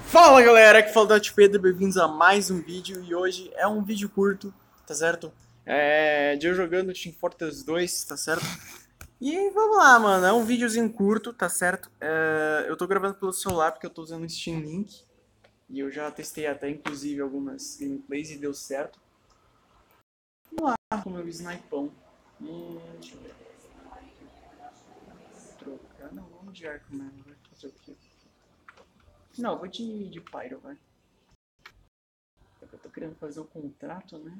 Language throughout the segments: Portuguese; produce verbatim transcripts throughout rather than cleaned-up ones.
Fala galera, aqui fala o Pedro, bem-vindos a mais um vídeo e hoje é um vídeo curto, tá certo? É de eu jogando Team Fortress dois, tá certo? E vamos lá, mano, é um videozinho curto, tá certo? É, eu tô gravando pelo celular porque eu tô usando o Steam Link e eu já testei até inclusive algumas gameplays e deu certo. Vamos lá com o meu snipão. Hum, deixa eu ver. Trocar, não, vamos de arco mesmo, vai fazer o quê? Não, vou de, de Pyro, vai. Eu tô querendo fazer o contrato, né?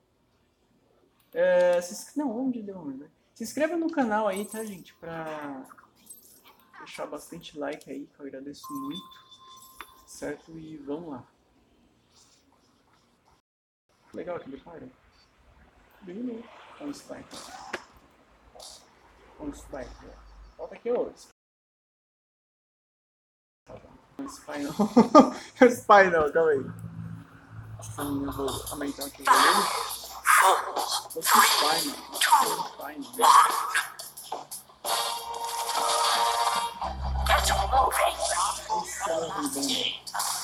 É, se, não, vamos de Demon, né? Se inscreva no canal aí, tá, gente? Pra deixar bastante like aí, que eu agradeço muito. Certo? E vamos lá. Legal aqui do Pyro. Bem legal. Com o Spike. Com o Spike. Falta aqui outro. Não, Spy não. Spy não, calma aí. Hum, eu vou aumentar aqui o volume. Vou ser Spy, mano. Vou Spy, mano. Esse é o ruim.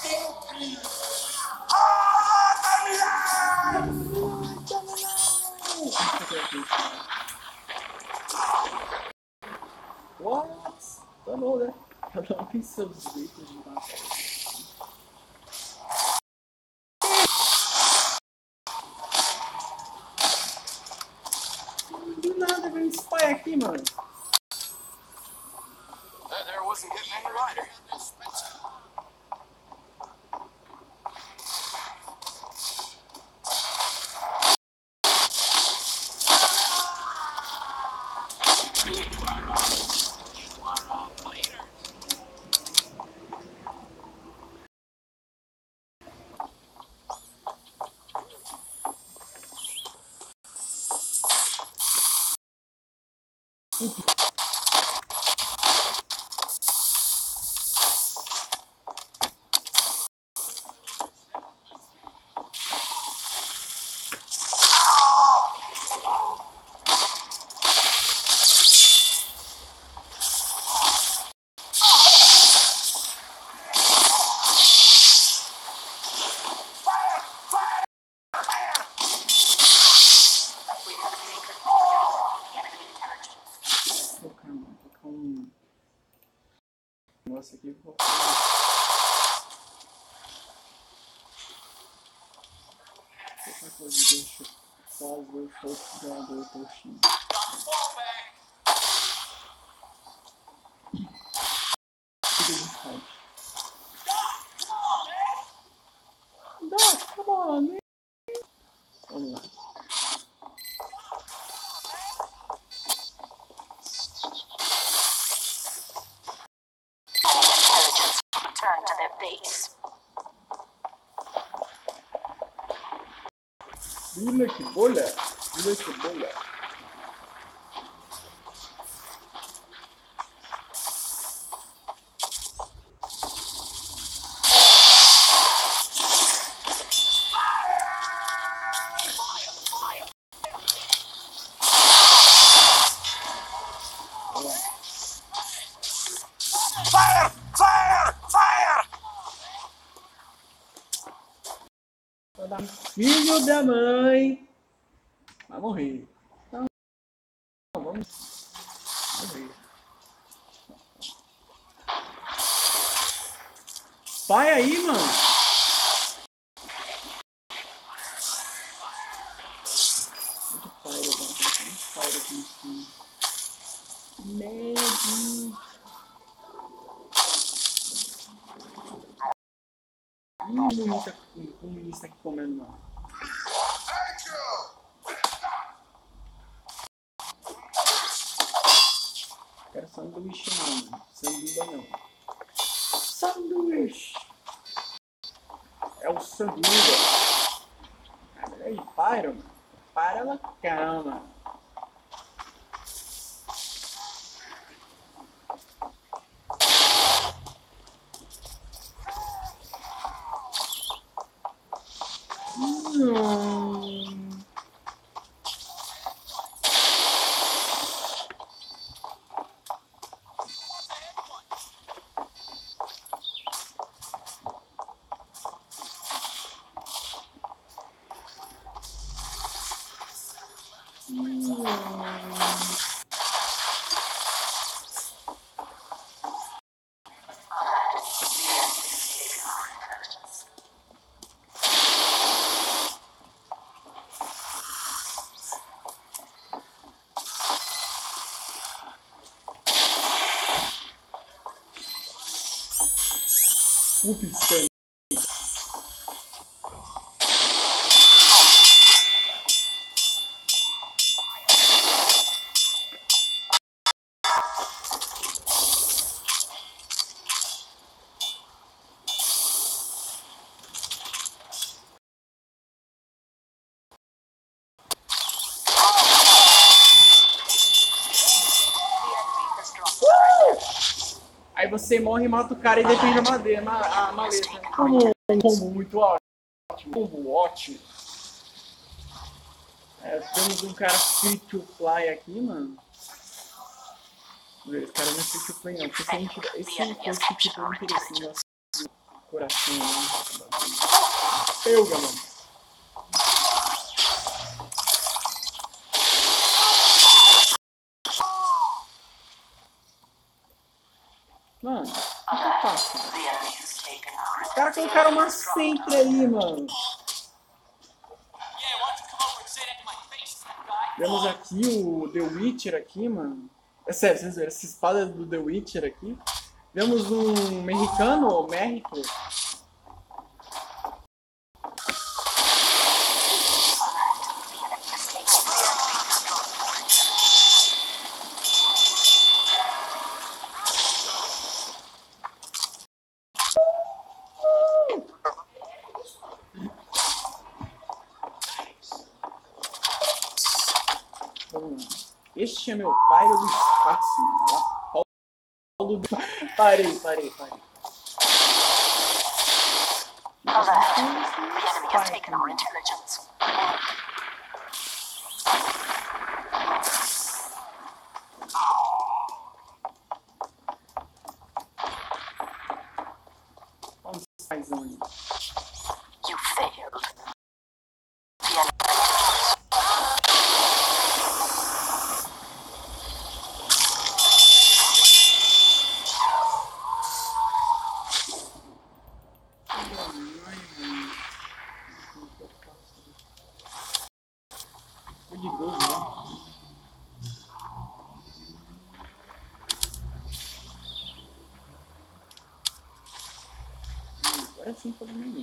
What? Tá bom, né? Cada um tem seus jeitos de matar. Do nada veio um spy aqui, mano. There wasn't getting any rider. Nossa, aqui vou outra coisa, deixa eu fazer o show do jogador coxinha. Fica de fight. Dá, come on, man. Vamos lá. Return to their base. Vila que bolha, vila que bolha. Fire! Fire! Fire! Filho da mãe. Vai morrer. Não, não vamos morrer. Vai aí, mano. Muito fire, mano. Muito fire aqui em cima. Médio. Ih, o comunista, o comunista aqui comendo, mano. Quero sanduíche não, mano. Sanduba não. Sanduíche. É o sanduba. Ah, mas aí, para, mano. Para ela, calma. Não. Desculpa, Stan. Aí você morre, mata o cara e defende a madeira, a, a maleta. Como um combo muito ótimo. Combo ótimo. É, temos um cara free to fly aqui, mano. Esse cara não é free to play não. Esse, gente, esse é um coisa que tipo é interessante. Nosso coração, né? Peuga, mano. Mano, o que eu faço? Os caras colocaram uma sempre aí, mano. Vemos aqui o The Witcher aqui, mano. É sério, vocês viram essa espada do The Witcher aqui? Vemos um mexicano, México. Este é meu pai do espaço. Paulo do... Parei, parei, parei. Alert. The enemy has taken our intelligence. Vamos mais onde? You failed. The enemy. Perigoso, né? Agora sim foi bem.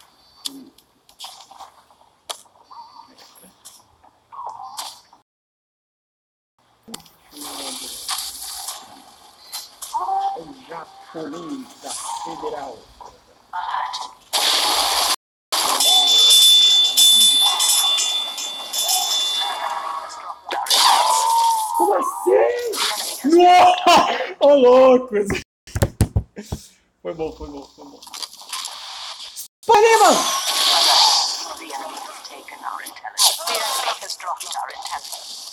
O japonês da Federal. Como assim? Nossa! Ô louco! Foi bom, foi bom, foi bom. Parei, mano! The enemy has taken our intelligence. The enemy has dropped our intelligence.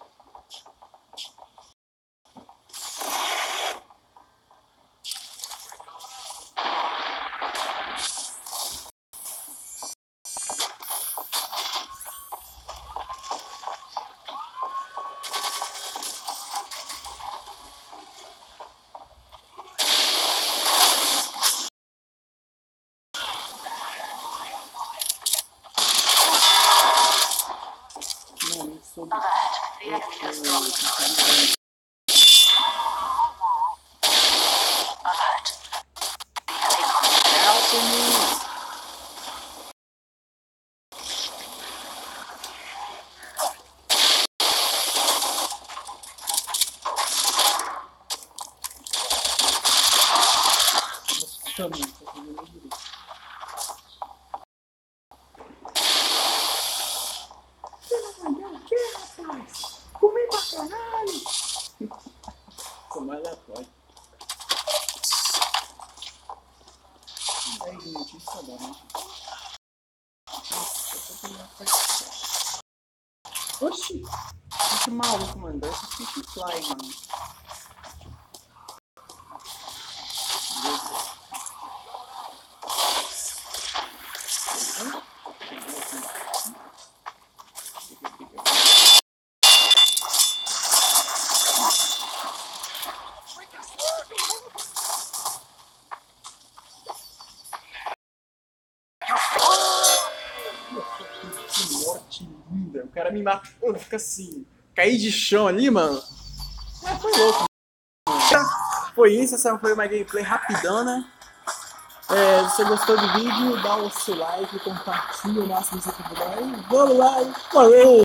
Mano, isso Alert. The enemy has dropped our intelligence. Alert. The enemy has também, tô fazendo direito. O que, rapaz? Comi pra caralho! Sou mais aleatório. dez minutinhos tá bom, né? Nossa, eu tô tendo uma... Oxi! Que maluco, mano. Deve ser fish fly, mano. Que morte linda. O cara me matou, fica assim. Caí de chão ali, mano. Mas foi louco, mano. Foi isso, essa foi uma gameplay rapidona. É, se você gostou do vídeo, dá o seu like, compartilha o máximo que você puder. E vamos lá, falou!